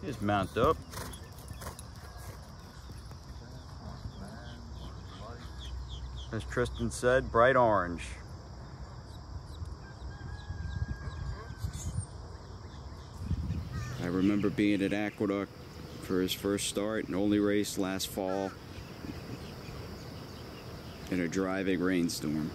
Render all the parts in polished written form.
Just mount up. As Tristan said, bright orange. I remember being at Aqueduct for his first start and only race last fall in a driving rainstorm.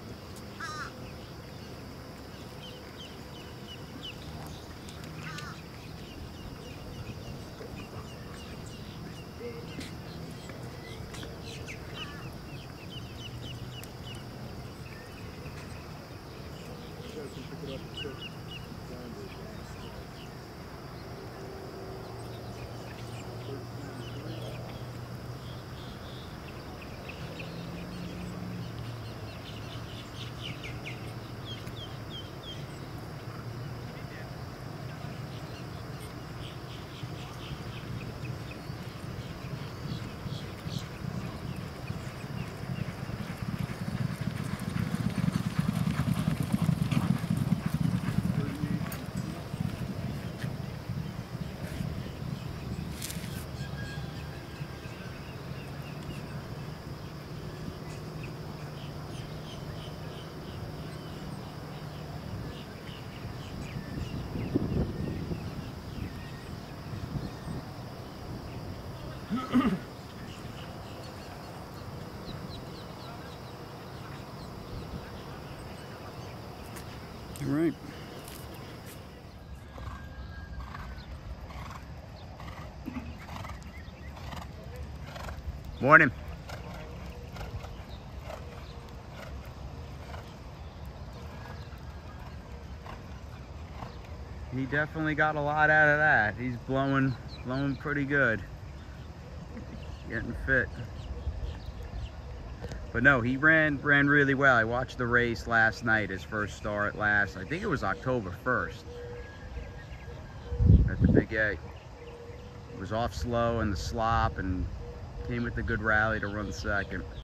All right. Morning. He definitely got a lot out of that. He's blowing pretty good. Getting fit. But no, he ran really well. I watched the race last night, his first start last, I think it was October 1st at the Big A. It was off slow in the slop and came with a good rally to run second.